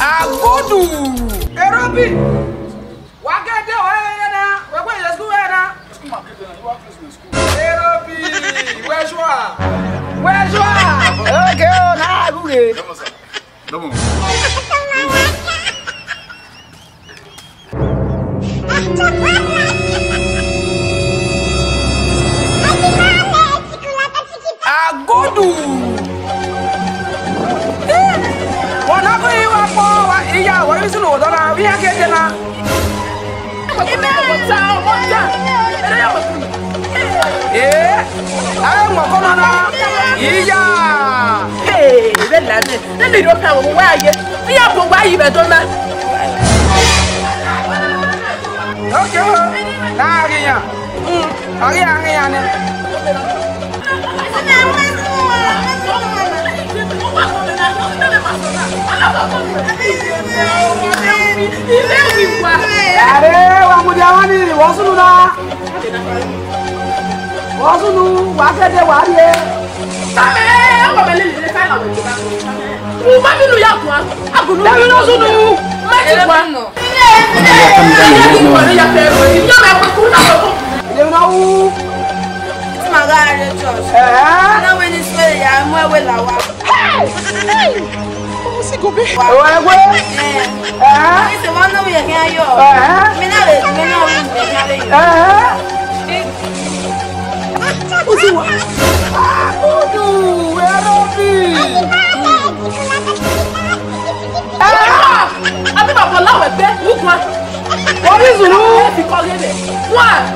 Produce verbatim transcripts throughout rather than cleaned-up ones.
Agodu. Erobi. Wagede oyena. We go to school na. School market na. You work in school. Erobi. Where you are? Where you are? Okay, oh na buge. Come on. Come on. Agodu. Wọ́n á kó ìwà pọ̀ wá ìyá wọ́n yóò sínú ọ̀dọ́ náà bí yá kéde náà. Ìbẹ́ ọ̀tá ọ̀tá ẹ̀rẹ́ yà wọ̀ fún mi. Ee, ẹ̀ mọ̀ kọ́ náà ìyá. Ee, ìbẹ́ lànà nínú ìdókè àwọn òwò ayé bí yà kó wá yìí bẹ̀ tó ná. Ókè o, láàrin yàn, àárín àárín yàn ni. Are wa mudiawani wasunu na wasunu wakede wariye Same wa mele le fa la we. Mo ma binu ya kwa agunu. Dabi no sunu Ma ti kwa no. Ya ya pe ro. Yo me ko ku na ko. Ile na wu Ti ma ga re church. eh Na we ni so ya mo we la wa. si gobe o egwe Eh. eh Ise wa no we kan yo. eh Mi na le mi na we me kan le yo. eh Usiwa Agodu Erobi Ah! Abi baba lawe pe ukwa. What is it? Fi ko gebe. One.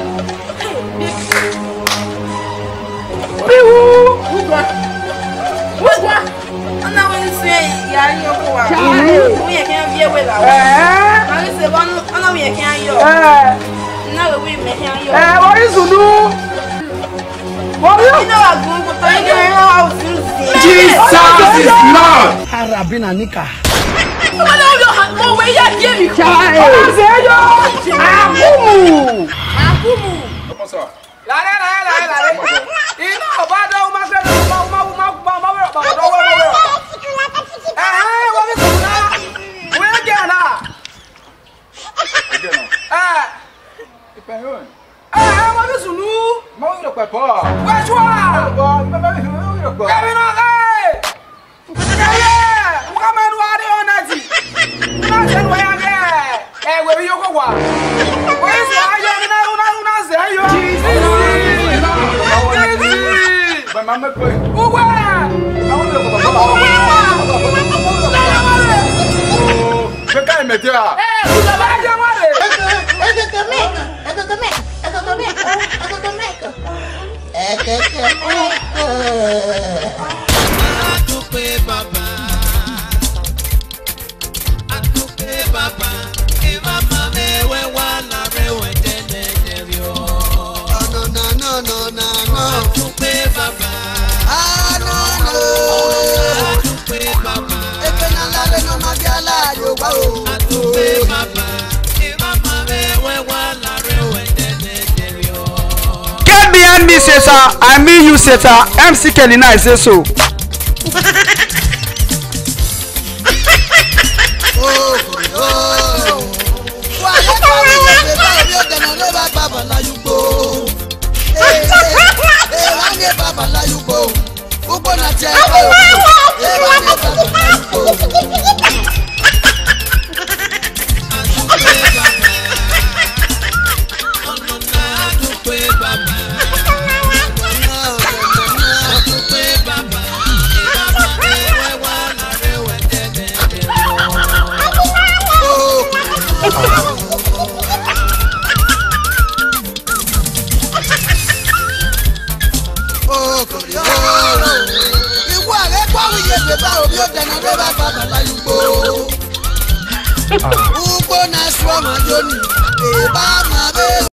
Biwu Ukwa. Ukwa. Ana we ni so ya ni ko wa. Mo ye kan bi e we la wa. eh Ma ni se wa no ana we kan yo. eh Na we we me kan yo. eh what is it? What is Ina wa gun ko to ni wa o sin sin. Jesus is Lord. Arabina nika Mo na yo mo we ya die mi. Azeyo Akumu Akumu. Come on, sir. Lare lare lare lare Ina obada o ma se ma ma ma ma ma ma ma do we we Eh eh wa mi kuna We again na Again. Eh Ipeyon. eh wa mi sunu Mo ro pe po. We chwa Bo, me me me ro po. Kemi no kai Kemi Muhammad wa de onati Na se wa ya de Eh we bi yo ko wa We se ayo na na na se ayo Ba ma me po. Uwe Ma wo ro po po. Me kai me ti a. Eh uja ba je mare Atupe baba, atupe baba, e mama me we wala re we dene devio. No no no no no no. Atupe baba, ah no no. Atupe baba, e que na la le no ma biala yo wa o. Atupe baba, e mama me we wala re we dene devio. Get behind me, Seta. I mean you, Seta. M C Kelly, I say so. Ugbo na swa ma joni, e ba ma be